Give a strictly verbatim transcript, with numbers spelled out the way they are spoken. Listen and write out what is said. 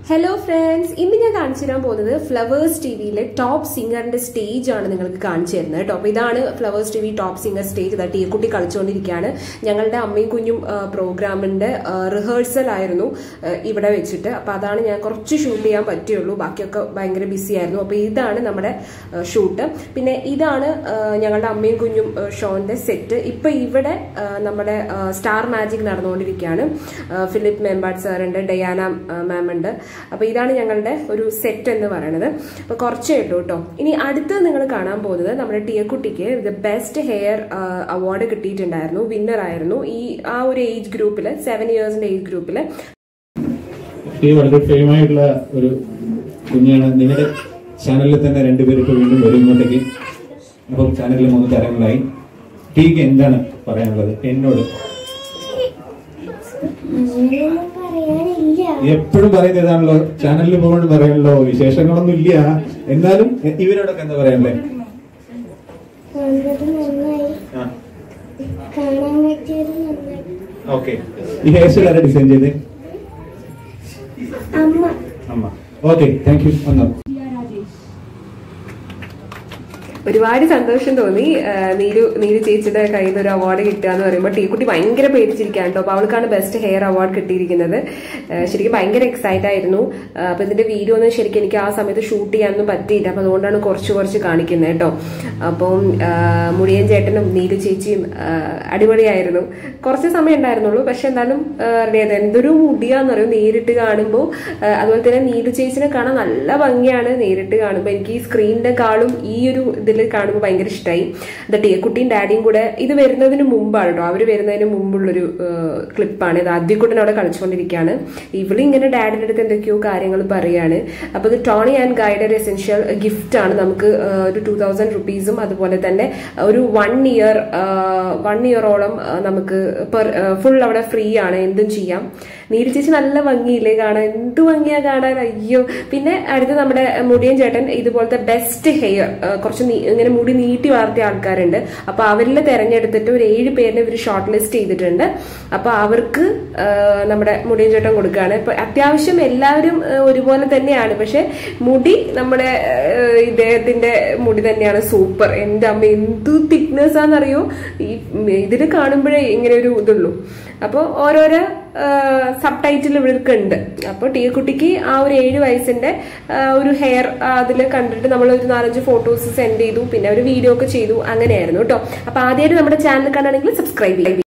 Hello friends, ഇന്ന് ഞാൻ കാണിച്ചു തരാൻ പോകുന്നത് ഫ്ലവേഴ്സ് ടിവിയിലെ ടോപ്പ് സിംഗറിന്റെ സ്റ്റേജ് ആണ് നിങ്ങൾക്ക് കാണിച്ചു തരുന്നത് കേട്ടോ. അപ്പോൾ ഇതാണ് flowers TV top singer stage. ഇതാ ടീക്കുട്ടി കളിച്ചുകൊണ്ടിരിക്കുകയാണ്. ഞങ്ങളുടെ അമ്മയും കുഞ്ഞും പ്രോഗ്രാമിന്റെ റിഹേഴ്സൽ ആയിരുന്നു ഇവിടെ വെച്ചിട്ട്. അപ്പോൾ അതാണ് ഞാൻ കുറച്ച് ഷൂട്ട് ചെയ്യാൻ പറ്റുള്ളൂ, ബാക്കിയൊക്കെ ഭയങ്കര ബിസി ആയിരുന്നു. അപ്പോൾ ഇതാണ് നമ്മുടെ ഷൂട്ട്. പിന്നെ ഇതാണ് ഞങ്ങളുടെ അമ്മയും കുഞ്ഞും ഷോന്റെ സെറ്റ്. ഇപ്പൊ ഇവിടെ നമ്മുടെ സ്റ്റാർ മാജിക് നടന്നുകൊണ്ടിരിക്കുകയാണ്. ഫിലിപ്പ് മെമ്പാട് സാറുണ്ട്, ഡയാന മാം ഉണ്ട്. അപ്പൊ ഇതാണ് ഞങ്ങളുടെ ഒരു സെറ്റ് എന്ന് പറയുന്നത്. അപ്പൊ കുറച്ചേ ഉള്ളൂ കേട്ടോ. ഇനി അടുത്ത് നിങ്ങൾ കാണാൻ പോകുന്നത് നമ്മുടെ ടിയക്കുട്ടിക്ക് ദ ബെസ്റ്റ് ഹെയർ അവാർഡ് കിട്ടിയിട്ടുണ്ടായിരുന്നു, വിന്നർ ആയിരുന്നു ഈ ആ ഒരു ഏജ് ഗ്രൂപ്പില്, സെവൻ ഇയേഴ്സിന്റെ ഏജ് ഗ്രൂപ്പില്. ഈ വളരെ ഫേമായിട്ടുള്ള ഒരു കുഞ്ഞാണ്. നിങ്ങളുടെ ചാനലിൽ തന്നെ രണ്ടുപേരും ഇപ്പൊ വീണ്ടും വരും ഇങ്ങോട്ടേക്ക്. അപ്പം ചാനലിൽ മൂന്ന് താരങ്ങളായി. ടീക്ക് എന്താണ് പറയാനുള്ളത് എന്നോട്? എപ്പോഴും പറയുന്നത് ഇതാണല്ലോ, ചാനലിൽ പോകുമ്പോൾ പറയാനല്ലോ, വിശേഷങ്ങളൊന്നും ഇല്ല. എന്നാലും ഇവരോടൊക്കെ എന്താ പറയാനല്ലേ? ഓക്കെ. ഈ ഹെയർ സ്റ്റൈൽ ആരാ ഡിസൈൻ ചെയ്തേ? അമ്മ. Okay, thank you. ഒന്നോ ഒരുപാട് സന്തോഷം തോന്നി നീരു നീരു ചേച്ചിയുടെ കയ്യിൽ നിന്ന് ഒരു അവാർഡ് കിട്ടുക എന്ന് പറയുമ്പോൾ. ടീക്കുട്ടി ഭയങ്കര പേടിച്ചിരിക്കുകയാണ് കേട്ടോ. അപ്പൊ അവൾക്കാണ് ബെസ്റ്റ് ഹെയർ അവാർഡ് കിട്ടിയിരിക്കുന്നത്. ശരിക്കും ഭയങ്കര എക്സൈറ്റ് ആയിരുന്നു. അപ്പൊ ഇതിന്റെ വീഡിയോ ഒന്നും ശരിക്കും എനിക്ക് ആ സമയത്ത് ഷൂട്ട് ചെയ്യാനൊന്നും പറ്റിയില്ല. അപ്പൊ അതുകൊണ്ടാണ് കുറച്ച് കുറച്ച് കാണിക്കുന്നത് കേട്ടോ. അപ്പം മുടിയൻ ചേട്ടനും നീരു ചേച്ചിയും അടിപൊളിയായിരുന്നു. കുറച്ച് സമയം ഉണ്ടായിരുന്നുള്ളൂ, പക്ഷെ എന്തായാലും അറിയാതെ എന്തൊരു മുടിയാന്ന് പറയും നേരിട്ട് കാണുമ്പോൾ. അതുപോലെ തന്നെ നീരു ചേച്ചിനെ കാണാൻ നല്ല ഭംഗിയാണ് നേരിട്ട് കാണുമ്പോൾ. എനിക്ക് ഈ സ്ക്രീനിന്റെ കാളും ഈ ഒരു ഇതിൽ കാണുമ്പോൾ ഭയങ്കര ഇഷ്ടമായി. ടീക്കുട്ടിയും ഡാഡിയും കൂടെ ഇത് വരുന്നതിന് മുമ്പാണ് കേട്ടോ, അവര് വരുന്നതിന് മുമ്പുള്ളൊരു ക്ലിപ്പാണ് ഇത്. ആദ്യക്കുട്ടൻ അവിടെ കളിച്ചുകൊണ്ടിരിക്കുകയാണ്. ഇവള് ഇങ്ങനെ ഡാഡിന്റെ അടുത്ത് എന്തൊക്കെയോ കാര്യങ്ങൾ പറയാണ്. അപ്പൊ ഇത് Toni and guider essential gift ആണ്. നമുക്ക് ഒരു ടൂ തൗസൻഡ് റുപ്പീസും അതുപോലെ തന്നെ ഒരു വൺ ഇയർ വൺ ഇയറോളം നമുക്ക് ഫുൾ അവിടെ ഫ്രീ ആണ്, എന്തും ചെയ്യാം. നീരു ചേച്ചി നല്ല ഭംഗിയില്ലേ കാണാൻ, എന്ത് ഭംഗിയാ കാണാൻ, അയ്യോ. പിന്നെ അടുത്ത് നമ്മുടെ മുടിയൻ ചേട്ടൻ ഇതുപോലത്തെ ബെസ്റ്റ് ഹെയർ, കുറച്ച് ഇങ്ങനെ മുടി നീട്ടി വളർത്തിയ ആൾക്കാരുണ്ട്. അപ്പൊ അവരിൽ തെരഞ്ഞെടുത്തിട്ട് ഒരു ഏഴ് പേരിനെ ഇവർ ഷോർട്ട് ലിസ്റ്റ് ചെയ്തിട്ടുണ്ട്. അപ്പൊ അവർക്ക് നമ്മുടെ മുടിയൻ ചേട്ടൻ കൊടുക്കുകയാണ്. ഇപ്പൊ അത്യാവശ്യം എല്ലാവരും ഒരുപോലെ തന്നെയാണ്, പക്ഷെ മുടി നമ്മുടെ ഇദ്ദേഹത്തിന്റെ മുടി തന്നെയാണ് സൂപ്പർ. എന്റെ അമ്മ എന്ത് തിക്നെസ് ആണെന്നറിയോ, ഈ ഇതിൽ കാണുമ്പോഴേ ഇങ്ങനെ ഒരു ഇതുള്ളൂ. അപ്പോൾ ഓരോരോ സബ് ടൈറ്റിൽ ഇവർക്ക് ഉണ്ട്. അപ്പോൾ ടീക്കുട്ടിക്ക് ആ ഒരു ഏഴ് വയസ്സിന്റെ ഒരു ഹെയർ അതിൽ കണ്ടിട്ട് നമ്മൾ ഒരു നാലഞ്ച് ഫോട്ടോസ് സെൻഡ് ചെയ്തു, പിന്നെ ഒരു വീഡിയോ ഒക്കെ ചെയ്തു, അങ്ങനെയായിരുന്നു കേട്ടോ. അപ്പൊ ആദ്യമായിട്ട് നമ്മുടെ ചാനൽ കാണുകയാണെങ്കിൽ സബ്സ്ക്രൈബ് ചെയ്യും.